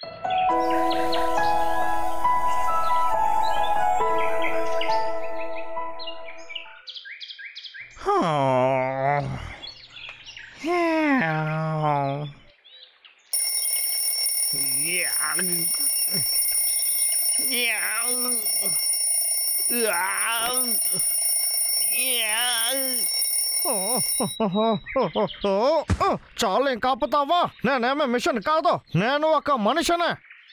చాలు ఇంకా ఆపుతావా? నేనేమే మిషన్ కాదు, నేను ఒక మనిషినే.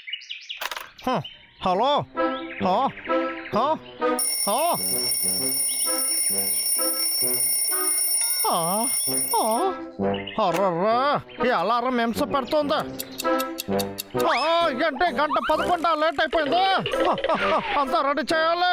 హలో, అర్రర్రా, ఈ అలారం ఎంస పెడుతుంది. ఏంటి గంట 11 లేట్ అయిపోయింది. అంతా రెడీ చేయాలి.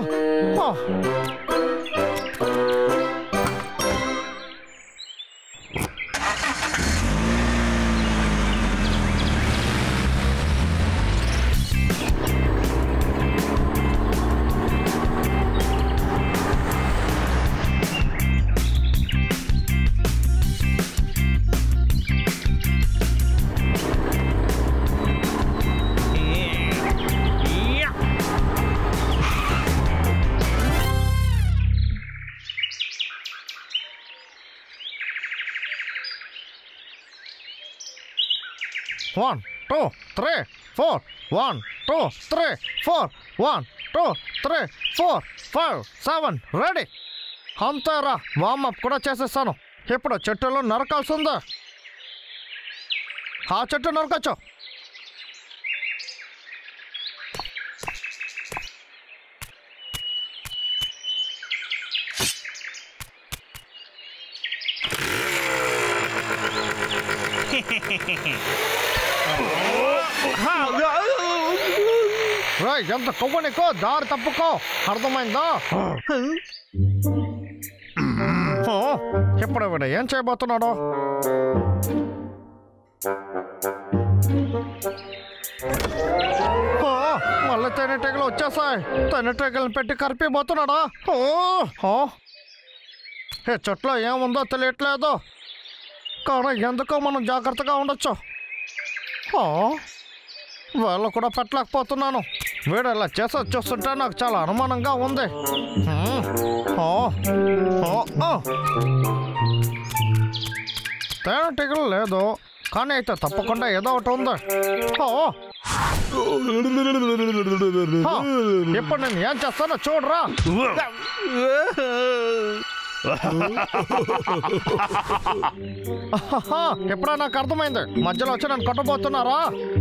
One, two, three, four. 1, 2, 3, 4. 1, 2, 3, 4, 5, 7. Ready. అంతేరా, వార్మప్ కూడా చేసేస్తాను. ఇప్పుడు చెట్టులో నరకాల్సిందే. ఆ చెట్టు నరకచ్చు. ఎంత కొవ్వు నీకు, దారి తప్పుకో. అర్థమైందా? ఇప్పుడు వీడు ఏం చేయబోతున్నాడు? మళ్ళీ తేనెటీగలు వచ్చేసాయి. తేనెటీగలను పెట్టి కరిపిపోతున్నాడా? ఏ చెట్లో ఏముందో తెలియట్లేదు, కానీ ఎందుకో మనం జాగ్రత్తగా ఉండొచ్చు. వాళ్ళు కూడా పెట్టలేకపోతున్నాను. వీడు ఇలా చూస్తుంటే నాకు చాలా అనుమానంగా ఉంది. తేనెటీగలు లేదు, కానీ అయితే తప్పకుండా ఏదో ఒకటి ఉంది. ఇప్పుడు నేను ఏం చేస్తానో చూడరా. ఎప్పుడా నాకు అర్థమైంది. మధ్యలో వచ్చి నన్ను కొట్టబోతున్నారా?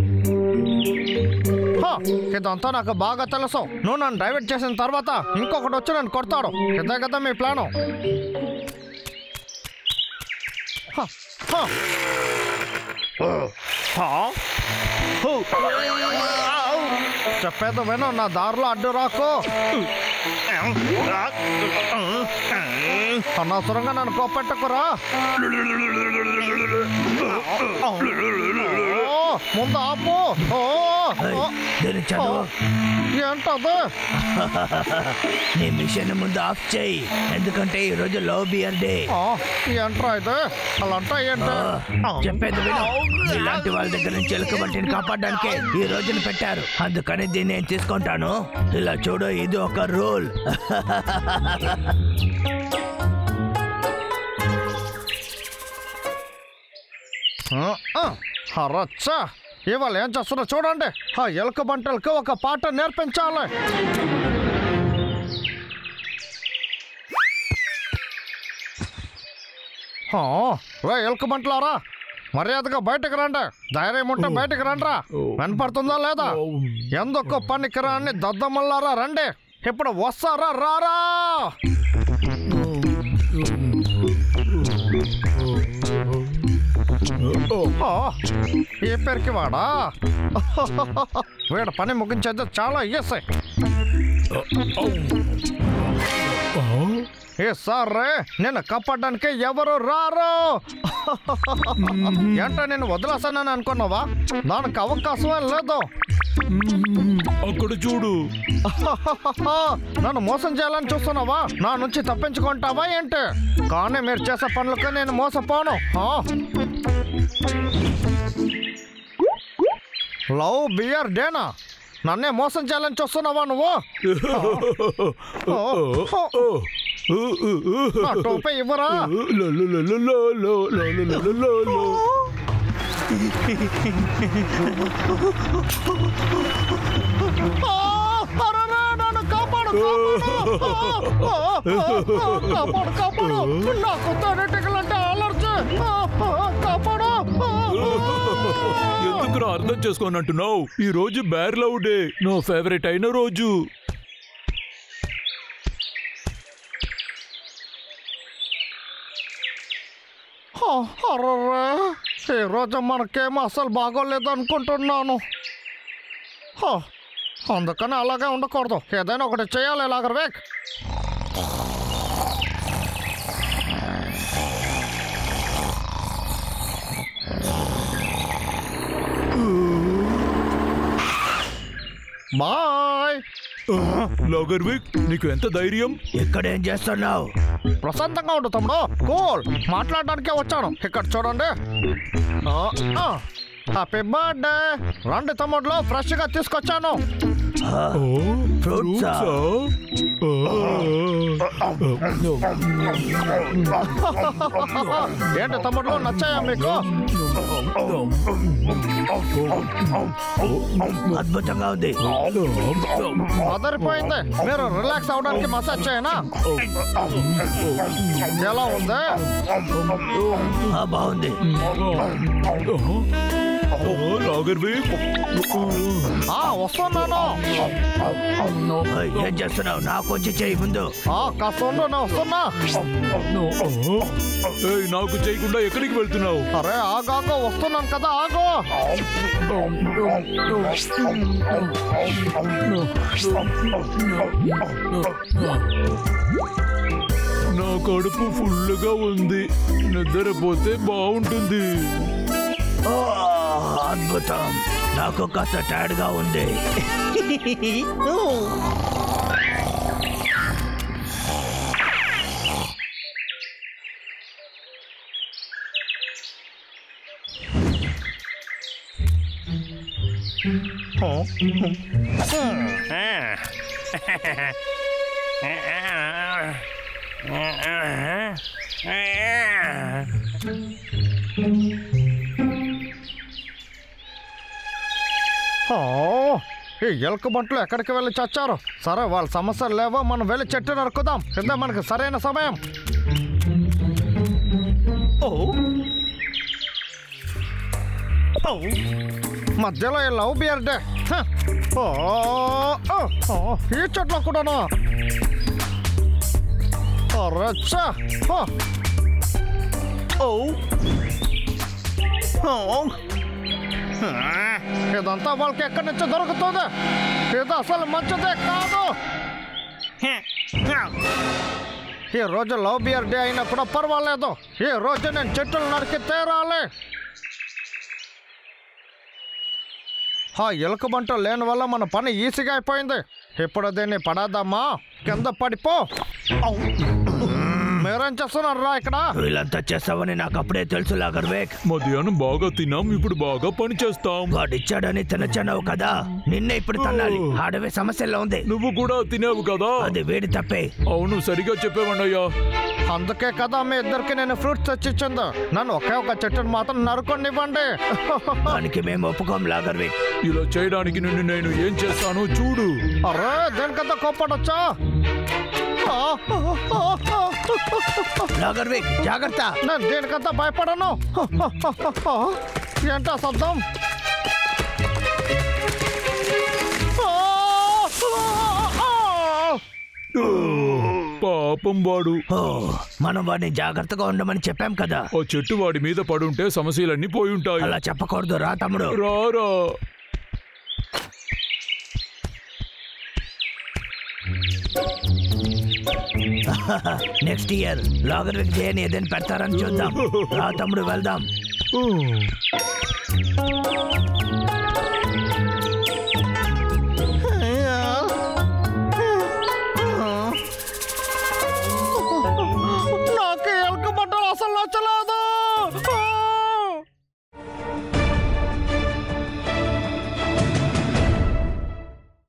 ఇదంతా నాకు బాగా తెలుసు. నువ్వు నన్ను డైవర్ట్ చేసిన తర్వాత ఇంకొకటి వచ్చి నన్ను కొడతాడు. ఇదే కదా మీ ప్లాను? చెప్పేది విను, నా దారిలో అడ్డు రాకు. అనవసరంగా నన్ను కోపెట్టుకురా. ముందు ఆపు. ఏంటది? నీ మిషన్ ముందు ఆఫ్ చేయి, ఎందుకంటే ఈ రోజు లో బియర్ డే. ఏంట్రా ఇది? అలాంటా ఏంటి? చెప్పేది విను, ఇలాంటి వాళ్ళ దగ్గర నుంచి ఎలుక వంటిని కాపాడడానికే ఈ రోజును పెట్టారు. అందుకని దీన్ని నేను తీసుకుంటాను. ఇలా చూడు, ఇది ఒక రూల్. రచ్చా, ఇవాళ ఏం చేస్తున్నా చూడండి. ఆ ఎలుక బంటలకి ఒక పాట నేర్పించాలి. ఎలుక బంటలారా, మర్యాదగా బయటకు రండి. ధైర్యం ఉంటే బయటకు రండిరా. వినపడుతుందా లేదా? ఎందుకు పనికిరాని దద్దమల్లారా, రండి. ఇప్పుడు వస్తారా రారా? ఏ పేరుకి వాడా? వీడు పని ముగించేది చాలా ఈజీ. ఏ సార్రే, నేను కాపాడడానికి ఎవరు రారు. ఏంటో నేను వదిలేసానని అనుకున్నావా? దానికి అవకాశమే లేదు. అక్కడ చూడు. నన్ను మోసం చేయాలని చూస్తున్నావా? నా నుంచి తప్పించుకుంటావా ఏంటి? కానీ మీరు చేసే పనులకి నేను మోసపోను. లవ్ బియర్ డేనా నన్నే మోసం చేయాలని చూస్తున్నావా నువ్వు నా టోపీ ఇవ్వరా నన్ను కాపాడు కాపాడు నాకు తేనెటీగలంటే అలర్జీ కాపాడు ఎందుకు అర్థం చేసుకోనంటున్నావు ఈ రోజు బేర్ లవ్ డే నా ఫేవరెట్ అయిన రోజు ఈ రోజు మనకేమో అసలు బాగోలేదు అనుకుంటున్నాను అందుకని అలాగే ఉండకూడదు ఏదైనా ఒకటి చేయాలి లాగర్ విక్ బాయ్ లాగర్ విక్ నీకు ఎంత ధైర్యం ఇక్కడ ఏం చేస్తున్నావు ప్రశాంతంగా ఉండు తమ్ముడు కూల్ మాట్లాడడానికే వచ్చాను ఇక్కడ చూడండి హ్యాపీ బర్త్డే రండి తమ్ముడులో ఫ్రెష్ గా తీసుకొచ్చాను ఏంటి తమ్ముడులో నచ్చాయా మీకు అద్భుతంగా ఉంది అదరిపోయింది మీరు రిలాక్స్ అవడానికి మసాజ్ చేయనా ఎలా ఉంది బాగుంది లాగర్ విక్ వస్తున్నాను ఏం చేస్తున్నావు నాకు వచ్చి చేయి ముందు కాస్త ఉండు నేను వస్తున్నా నాకు చేయకుండా ఎక్కడికి వెళ్తున్నావు అరే ఆగాగో వస్తున్నాను కదా ఆగో నా కడుపు ఫుల్గా ఉంది నిద్రపోతే బాగుంటుంది అద్భుతం నాకు కాస్త టైర్డ్ గా ఉంది ఈ ఎలుక బంట్లు ఎక్కడికి వెళ్ళి చచ్చారు సరే వాళ్ళ సమస్యలు లేవో మనం వెళ్ళి చెట్టు నరుకుదాం ఇదే మనకి సరైన సమయం మధ్యలో ఈ లవ్ బియర్ డే ఈ చెట్లో కూడాను ఇదంతా వాళ్ళకి ఎక్కడి నుంచి దొరుకుతుంది ఇది అసలు మంచిదే కాదు ఈ రోజు లవ్ బియర్ డే అయినా కూడా పర్వాలేదు ఈ రోజు నేను చెట్టులు నరికి తీరాలి ఎలుక బంట లేని వల్ల మన పని ఈజీగా అయిపోయింది ఇప్పుడు దీన్ని పడేద్దామా కింద పడిపో మీరేం చేస్తున్నారా ఇక్కడ వీళ్ళంతా చేస్తావని నాకు అప్పుడే తెలుసు లాగర్ విక్ మధ్యాహ్నం బాగా తిన్నాం ఇప్పుడు బాగా పని చేస్తాం వాడిచ్చాడని తినచ్చావు కదా నిన్నే ఇప్పుడు తన్నాలి అడవి సమస్యలో ఉంది నువ్వు కూడా తినేవు కదా అది వేడి తప్పే అవును సరిగా చెప్పేవన్నయ్యా అందుకే కదా మీ ఇద్దరికి నేను ఫ్రూట్స్ తెచ్చిచ్చింది నన్ను ఒకే ఒక చెట్టును మాత్రం నరుకొనివ్వండి దానికి మేము ఒప్పుకోం లాగర్ విక్ ఇలా చేయడానికి నిన్ను నేను ఏం చేస్తానో చూడు అరే దేనికంతా కోప్పడొచ్చా లాగర్ విక్ జాగ్రత్త నేను దేనికంతా భయపడను ఏంటా శబ్దం పాపం వాడు మనం వాడిని జాగ్రత్తగా ఉండమని చెప్పాం కదా ఆ చెట్టు వాడి మీద పడుంటే సమస్యలన్నీ పోయి ఉంటాయి అలా చెప్పకూడదు రా తమ్ముడు రారా నెక్స్ట్ ఇయర్ లాగర్ విక్ డే ఏదైనా పెడతారని చూద్దాం రా తమ్ముడు వెళ్దాం